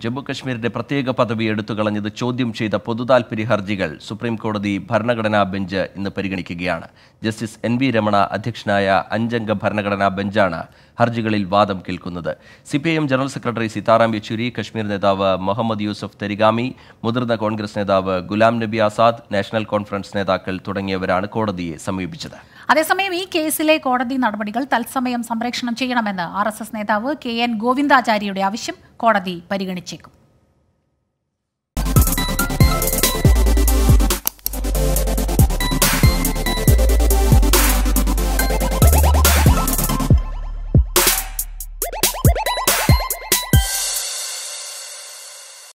ജമ്മുകശ്മീരിന്റെ പ്രത്യേക പദവി എടുത്തുകളഞ്ഞത് ചോദ്യം ചെയ്ത പൊതുതാൽപര്യ ഹർജികൾ സുപ്രീം കോടതി ഭരണഘടനാ ബെഞ്ച് ഇന്ന് പരിഗണിക്കുകയാണ്. ജസ്റ്റിസ് NV രമണ അധ്യക്ഷനായ 5-അംഗ ഭരണഘടനാ ബെഞ്ചാണ് ഹർജികളിൽ വാദം കേൾക്കുന്നത്. CPIM general secretary Sitaram Yechury, Kashmir നേതാവ് മുഹമ്മദ് യൂസഫ് തെരിഗാമി, മുതിർന്ന കോൺഗ്രസ് നേതാവ് ഗുലാം നബി ആസാദ്, നാഷണൽ കോൺഫറൻസ് നേതാക്കൾ തുടങ്ങിയവരാണ് കോടതിയെ സമീപിച്ചത്. അതേസമയം ഈ കേസിലെ കോടതി നടപടികൾ തത്സമയം സംപ്രേഷണം ചെയ്യണമെന്ന് RSS നേതാവ് KN ഗോവിന്ദാചാര്യയുടെ ആവശ്യം കോടതി പരിഗണിച്ചേക്കും.